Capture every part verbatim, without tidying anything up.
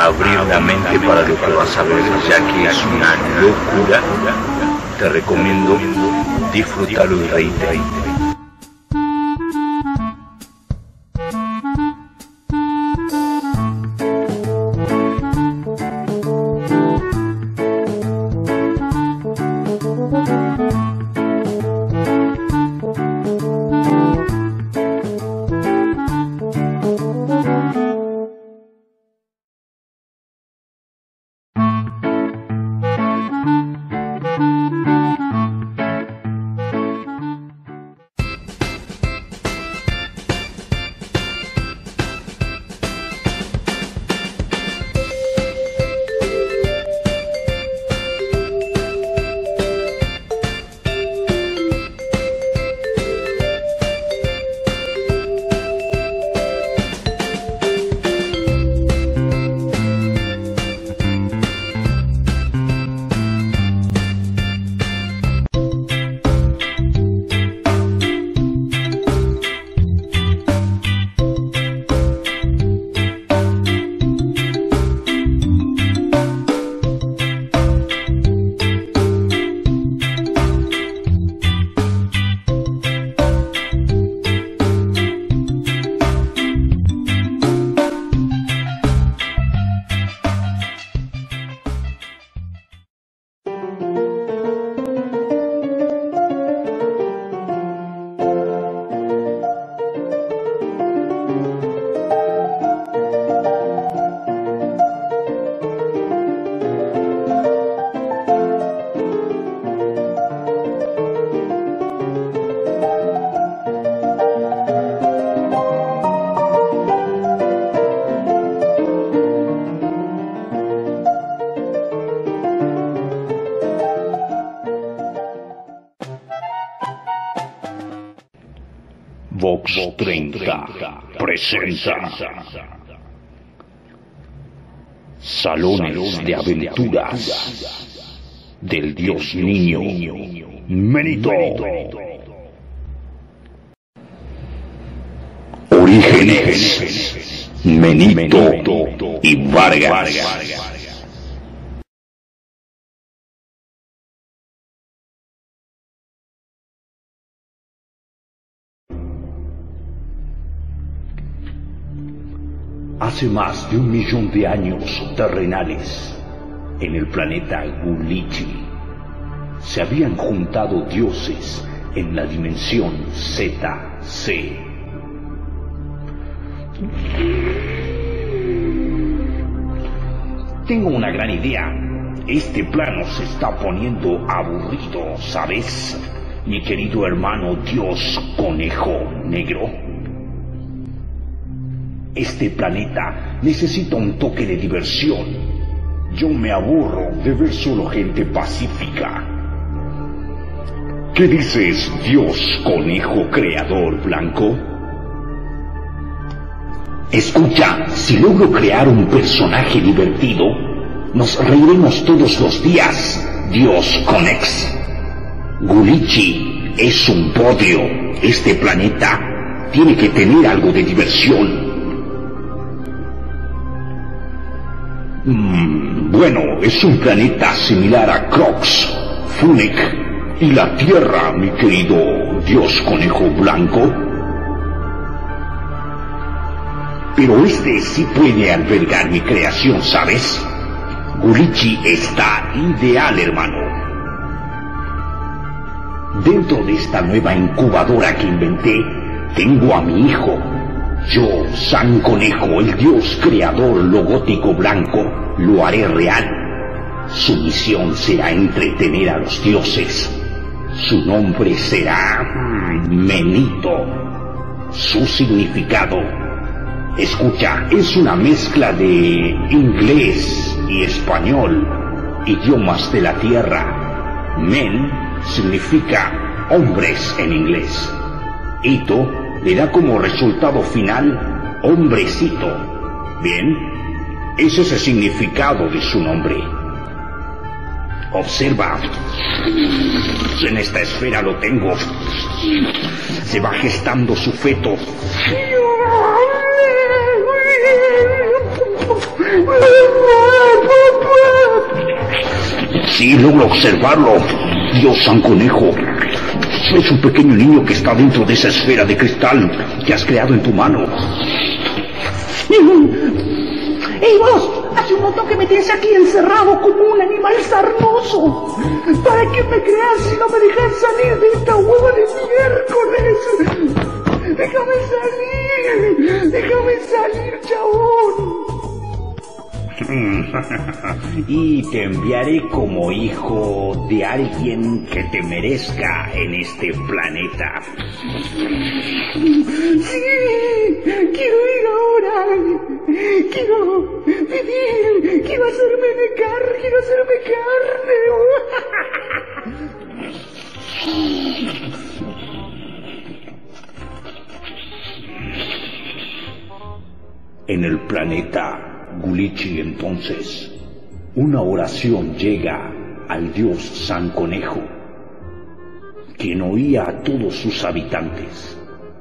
a abrir la mente para lo que vas a ver, ya que es una locura. Te recomiendo disfrutarlo y reírte. Vox treinta presenta Salones de Aventuras del Dios Niño Menito. Orígenes Menito y Vargas. Hace más de un millón de años terrenales, en el planeta Gulichi, se habían juntado dioses en la dimensión Z C. Tengo una gran idea. Este plano se está poniendo aburrido, ¿sabes? Mi querido hermano Dios Conejo Negro. Este planeta necesita un toque de diversión. Yo me aburro de ver solo gente pacífica. ¿Qué dices, Dios Conejo Creador Blanco? Escucha, si logro crear un personaje divertido, nos reiremos todos los días, Dios Conex. Gulichi es un podio. Este planeta tiene que tener algo de diversión. Mm, bueno, es un planeta similar a Crocs, Funec y la Tierra, mi querido Dios Conejo Blanco. Pero este sí puede albergar mi creación, ¿sabes? Gulichi está ideal, hermano. Dentro de esta nueva incubadora que inventé, tengo a mi hijo. Yo, San Conejo, el Dios Creador Logótico Blanco, lo haré real. Su misión será entretener a los dioses. Su nombre será Menito. Su significado, escucha, es una mezcla de inglés y español, idiomas de la tierra. Men significa hombres en inglés. Ito le da como resultado final hombrecito. Bien, ese es el significado de su nombre. Observa, en esta esfera lo tengo. Se va gestando su feto. Sí, logro observarlo. Dios San Conejo. Es un pequeño niño que está dentro de esa esfera de cristal que has creado en tu mano. ¡Ey, vos! Hace un montón que me tienes aquí encerrado como un animal sarnoso. ¿Para qué me creas si no me dejas salir de esta hueva de miércoles? ¡Déjame salir! ¡Déjame salir, chabón! Y te enviaré como hijo de alguien que te merezca en este planeta. Sí, quiero ir ahora. Quiero vivir. Quiero hacerme de carne. Quiero hacerme carne. En el planeta Gulichi, entonces, una oración llega al dios San Conejo, quien oía a todos sus habitantes.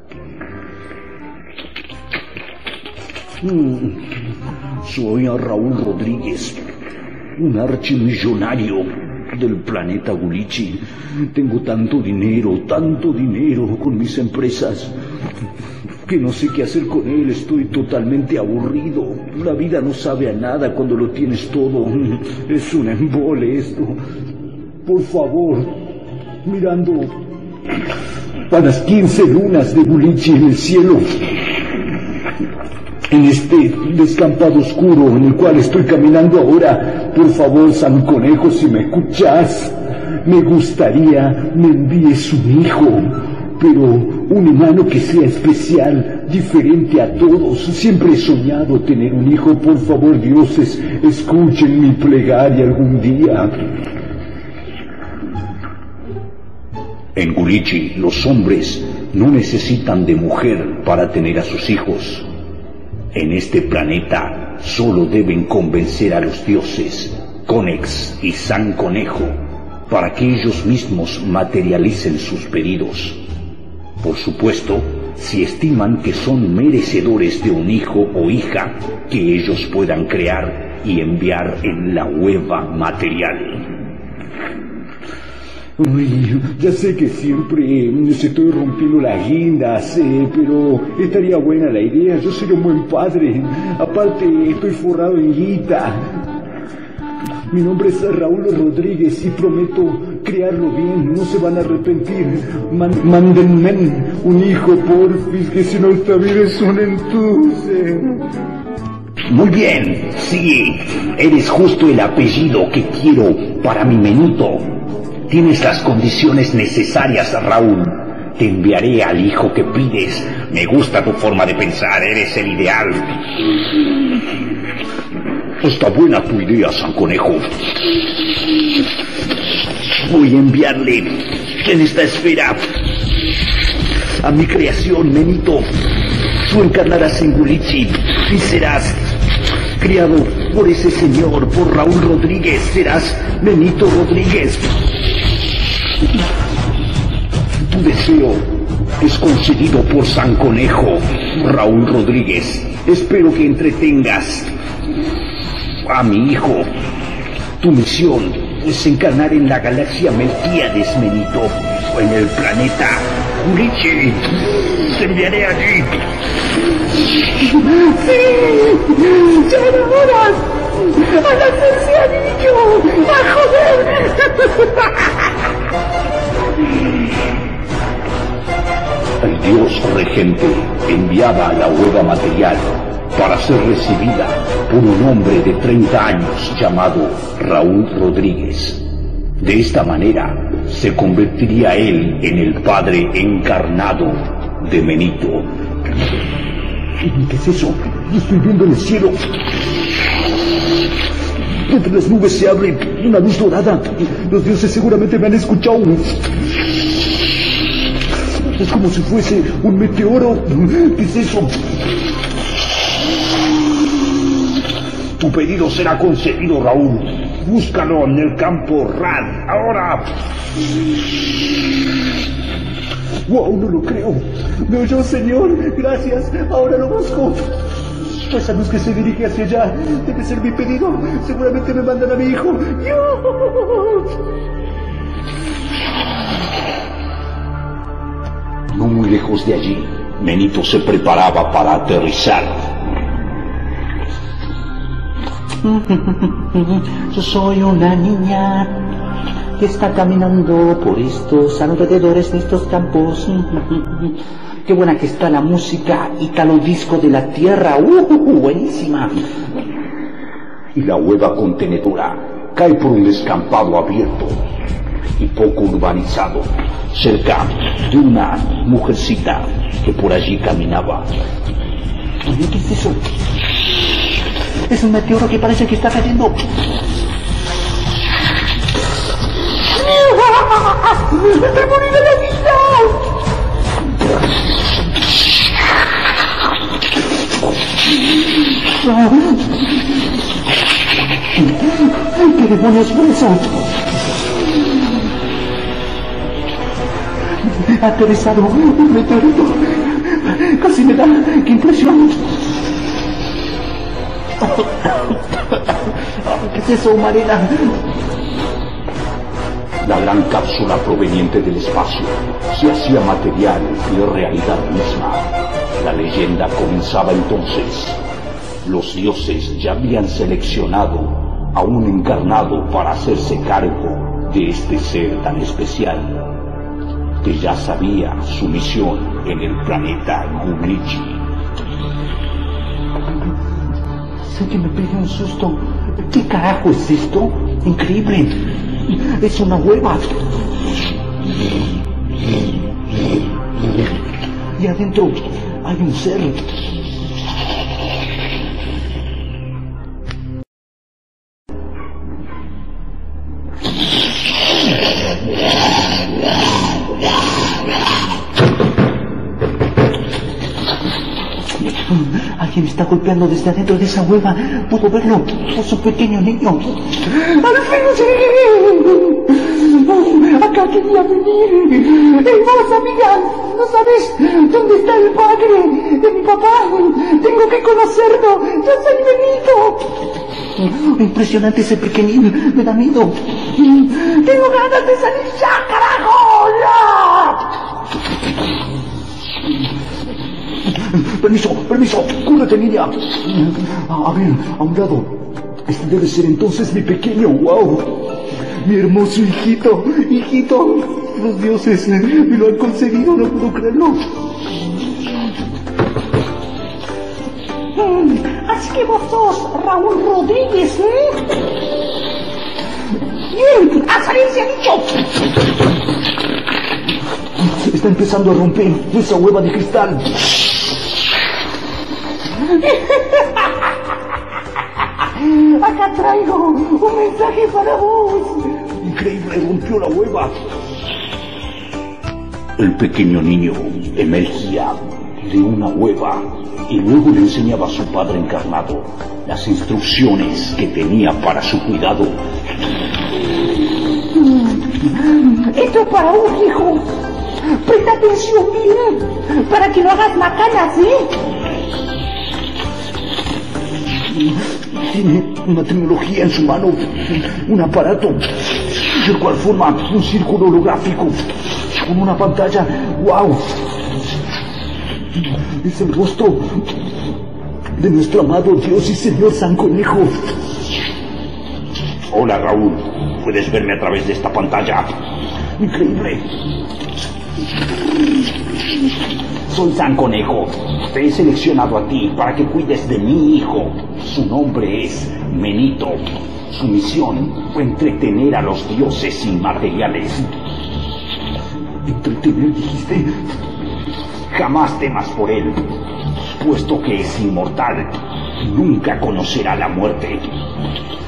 Mm, soy a Raúl Rodríguez, un archimillonario del planeta Gulichi. Tengo tanto dinero, tanto dinero con mis empresas, que no sé qué hacer con él. Estoy totalmente aburrido. La vida no sabe a nada cuando lo tienes todo. Es un embole esto. Por favor, mirando a las quince lunas de Gulichi en el cielo, en este descampado oscuro en el cual estoy caminando ahora, por favor, San Conejo, si me escuchas, me gustaría me envíes un hijo, pero un enano que sea especial, diferente a todos. Siempre he soñado tener un hijo. Por favor, dioses, escuchen mi plegaria algún día. En Gulichi, los hombres no necesitan de mujer para tener a sus hijos. En este planeta solo deben convencer a los dioses, Conex y San Conejo, para que ellos mismos materialicen sus pedidos. Por supuesto, si estiman que son merecedores de un hijo o hija que ellos puedan crear y enviar en la hueva material. Uy, ya sé que siempre se estoy rompiendo las guindas, eh, pero estaría buena la idea. Yo soy un buen padre. Aparte, estoy forrado en guita. Mi nombre es Raúl Rodríguez y prometo criarlo bien. No se van a arrepentir. Man, mándenme un hijo, porfis, que si no esta vida es un entuce. Muy bien, sí. Eres justo el apellido que quiero para mi menito. Tienes las condiciones necesarias, Raúl. Te enviaré al hijo que pides. Me gusta tu forma de pensar, eres el ideal. Está buena tu idea, San Conejo. Voy a enviarle en esta esfera a mi creación, menito. Tú encarnarás en Gulichi y serás criado por ese señor, por Raúl Rodríguez. Serás Menito Rodríguez. Tu deseo es concedido por San Conejo, Raúl Rodríguez. Espero que entretengas a mi hijo. Tu misión es encarnar en la galaxia Melquíades, Menito, o en el planeta Gulichi. Te enviaré allí. ¡Sí! ¡Ya era hora! ¡A la tercera niño! ¡A joder! El dios regente enviaba a la hueva material para ser recibida por un hombre de treinta años llamado Raúl Rodríguez. De esta manera se convertiría él en el padre encarnado de Menito. ¿Qué es eso? Estoy viendo en el cielo. Entre las nubes se abre una luz dorada. Los dioses seguramente me han escuchado. Es como si fuese un meteoro. ¿Qué es eso? Tu pedido será concedido, Raúl. Búscalo en el campo Rad. Ahora. Wow, no lo creo. Me oyó, señor. Gracias. Ahora lo busco. Esa luz que se dirige hacia allá debe ser mi pedido. Seguramente me mandan a mi hijo. ¡Dios! No muy lejos de allí, Menito se preparaba para aterrizar. Yo soy una niña que está caminando por estos alrededores de estos campos. Qué buena que está la música Italo Disco de la Tierra. ¡Uh! Buenísima. Y la hueva contenedora cae por un descampado abierto y poco urbanizado, cerca de una mujercita que por allí caminaba. ¿Qué es eso? Es un meteoro que parece que está cayendo. ¡Estoy muriendo de la vista! ¿Qué demonios fue eso? Ha aterrizado un meteorito. Casi me da. ¡Qué impresión! ¿Qué es eso, Marina? La gran cápsula proveniente del espacio se hacía material y realidad misma. La leyenda comenzaba entonces. Los dioses ya habían seleccionado a un encarnado para hacerse cargo de este ser tan especial, que ya sabía su misión en el planeta Gunichi. Sé que me pegué un susto. ¿Qué carajo es esto? Increíble. Es una hueva. Y adentro hay un ser. Alguien está golpeando desde adentro de esa hueva. Puedo verlo. Es un pequeño niño. ¡Al fin llegué! Acá quería venir. ¡Hey, vos, amiga! ¿No sabes dónde está el padre de mi papá? Tengo que conocerlo. ¡Yo soy Benito! Impresionante ese pequeñín. Me da miedo. ¡Tengo ganas de salir ya, carajo! ¡Ya! Permiso, permiso, cúrate, niña. A, a ver, a un lado. Este debe ser entonces mi pequeño, wow. Mi hermoso hijito, hijito. Los dioses me lo han concedido, no puedo creerlo. Así que vos sos Raúl Rodríguez, ¿eh? ¡Bien! ¡A salir se ha dicho! Está empezando a romper esa hueva de cristal. Acá traigo un mensaje para vos. Increíble, rompió la hueva. El pequeño niño emergía de una hueva y luego le enseñaba a su padre encarnado las instrucciones que tenía para su cuidado. Esto es para vos, hijo. Presta atención bien, para que no hagas macanas, ¿eh? Tiene una tecnología en su mano, un aparato, el cual forma un círculo holográfico con una pantalla. ¡Wow! Es el rostro de nuestro amado Dios y Señor San Conejo. Hola, Raúl. ¿Puedes verme a través de esta pantalla? Increíble. Soy San Conejo. Te he seleccionado a ti para que cuides de mi hijo. Su nombre es Menito. Su misión fue entretener a los dioses inmateriales. ¿Entretener, dijiste? Jamás temas por él, puesto que es inmortal y nunca conocerá la muerte.